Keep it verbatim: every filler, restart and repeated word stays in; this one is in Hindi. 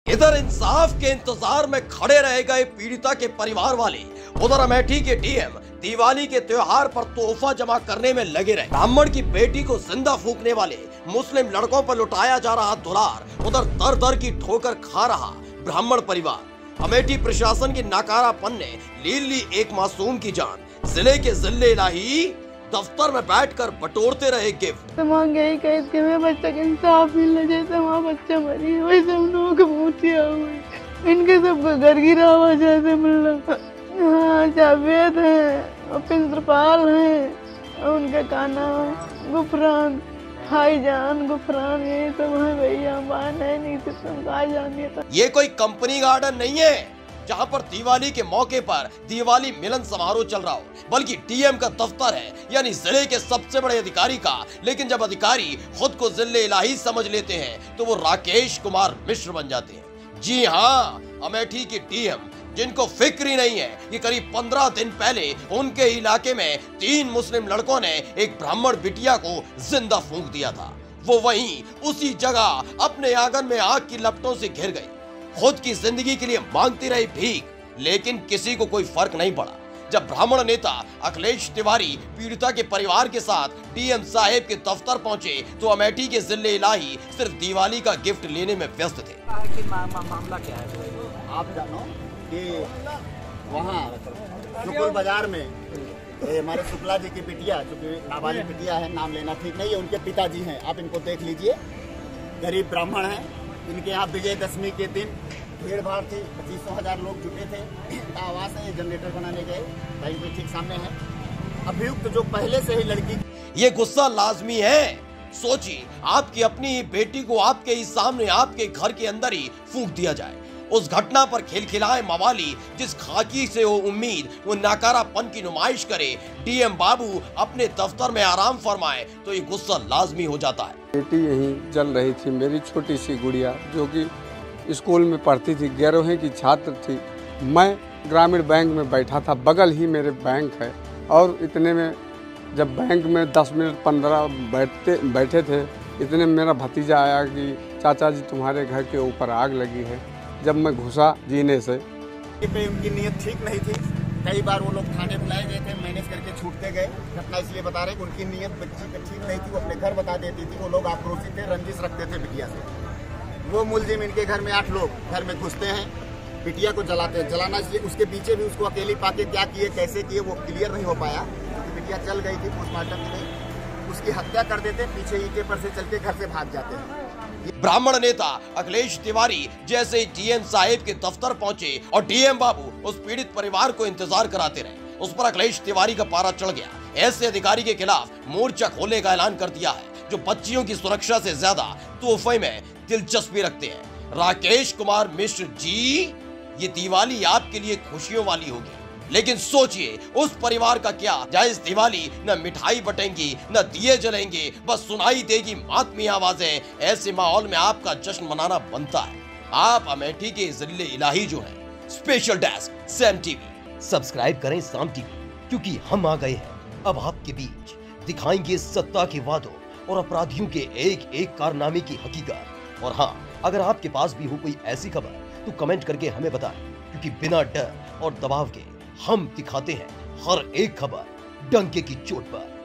इधर इंसाफ के इंतजार में खड़े रह गए पीड़िता के परिवार वाले, उधर अमेठी के डीएम दिवाली के त्योहार पर तोहफा जमा करने में लगे रहे। ब्राह्मण की बेटी को जिंदा फूंकने वाले मुस्लिम लड़कों पर लुटाया जा रहा दुलार, उधर दर दर की ठोकर खा रहा ब्राह्मण परिवार। अमेठी प्रशासन की नाकारापन ने ली ली एक मासूम की जान। जिले के जिले इलाही दफ्तर में बैठकर बटोरते रहे गिफ्ट। तमाम यही कहे कि मैं बच्चा के इंसाफ मिलना, जैसे वहाँ बच्चा मरी वैसे हम लोगों को मूर्तियाँ हुई, इनके सब घर गिरा हुआ जैसे मिलना। हाँ जावेद है, प्रिंसिपल है, उनका का नाम गुफरान, भाईजान गुफरान, ये सब है भैया। मान है नहीं तो कहा जानिए था। ये कोई कंपनी गार्डन नहीं है जहां पर दिवाली के मौके पर दिवाली मिलन समारोह चल रहा हो, बल्कि डीएम का दफ्तर है, यानी जिले के सबसे बड़े अधिकारी का। लेकिन जब अधिकारी खुद को जिले इलाही समझ लेते हैं तो वो राकेश कुमार मिश्र बन जाते हैं। जी हाँ, अमेठी के डीएम जिनको फिक्र ही नहीं है कि करीब पंद्रह दिन पहले उनके इलाके में तीन मुस्लिम लड़कों ने एक ब्राह्मण बिटिया को जिंदा फूंक दिया था, वो वहीं उसी जगह अपने आंगन में आग की लपटों से घिर गई। खुद की जिंदगी के लिए मांगती रही भीख, लेकिन किसी को कोई फर्क नहीं पड़ा। जब ब्राह्मण नेता अखिलेश तिवारी पीड़िता के परिवार के साथ डीएम साहेब के दफ्तर पहुंचे तो अमेठी के जिले इलाही सिर्फ दिवाली का गिफ्ट लेने में व्यस्त थे। मा, मा, मामला क्या है? आप जानो कि वहाँ शुक्र बाजार में हमारे शुक्ला जी की बिटिया, जो कि नाबालिग बिटिया है, नाम लेना ठीक नहीं है, उनके पिताजी हैं, आप इनको देख लीजिए, गरीब ब्राह्मण हैं। इनके यहाँ विजयदशमी के दिन भीड़ भाड़ थी, पच्चीस सौ हजार लोग जुटे थे। इनका आवास है, ये जनरेटर बनाने गए, बैंक में ठीक सामने है। अभियुक्त जो पहले से ही लड़की, ये गुस्सा लाजमी है। सोचिए, आपकी अपनी बेटी को आपके ही सामने आपके घर के अंदर ही फूंक दिया जाए। उस घटना पर खिलखिलाए मवाली, जिस खाकी से वो उम्मीद वो नाकारापन की नुमाइश करे, डीएम बाबू अपने दफ्तर में आराम फरमाए तो ये गुस्सा लाजमी हो जाता है। बेटी यहीं जल रही थी, मेरी छोटी सी गुड़िया जो कि स्कूल में पढ़ती थी, ग्यारहवीं की छात्र थी। मैं ग्रामीण बैंक में बैठा था, बगल ही मेरे बैंक है, और इतने में जब बैंक में दस मिनट पंद्रह बैठते बैठे थे, इतने में मेरा भतीजा आया कि चाचा जी तुम्हारे घर के ऊपर आग लगी है। जब मैं घुसा जीने से, पे उनकी नीयत ठीक नहीं थी। कई बार वो लोग थाने बुलाए गए थे, मैनेज करके छूटते गए। घटना इसलिए बता रहे कि उनकी नीयत बच्ची की ठीक नहीं थी, वो अपने घर बता देती थी। वो लोग आक्रोशित थे, रंजिश रखते थे बिटिया से। वो मुलजिम इनके घर में आठ लोग घर में घुसते हैं, बिटिया को जलाते हैं। जलाना इसलिए उसके पीछे भी उसको अकेली पाके क्या किए कैसे किए वो क्लियर नहीं हो पाया, क्योंकि बिटिया चल गई थी पोस्टमार्टम के लिए। उसकी हत्या कर देते, पीछे ईंटे पर से चल के घर से भाग जाते हैं। ब्राह्मण नेता अखिलेश तिवारी जैसे डीएम साहेब के दफ्तर पहुंचे और डीएम बाबू उस पीड़ित परिवार को इंतजार कराते रहे, उस पर अखिलेश तिवारी का पारा चढ़ गया। ऐसे अधिकारी के खिलाफ मोर्चा खोलने का ऐलान कर दिया है, जो बच्चियों की सुरक्षा से ज्यादा तोहफे में दिलचस्पी रखते हैं। राकेश कुमार मिश्र जी, ये दिवाली आपके लिए खुशियों वाली होगी, लेकिन सोचिए उस परिवार का क्या, जहाँ इस दिवाली न मिठाई बटेंगी न दिए जलेंगे, बस सुनाई देगी मातमी आवाजें। ऐसे माहौल में आपका जश्न मनाना बनता है। आप अमेठी के जिले इलाही जो है। Special desk Saam TV, subscribe करें साम टीवी, क्योंकि हम आ गए हैं अब आपके बीच, दिखाएंगे सत्ता के वादों और अपराधियों के एक एक कारनामे की हकीकत। और हाँ, अगर आपके पास भी हो कोई ऐसी खबर तो कमेंट करके हमें बताएं, क्योंकि बिना डर और दबाव के हम दिखाते हैं हर एक खबर डंके की चोट पर।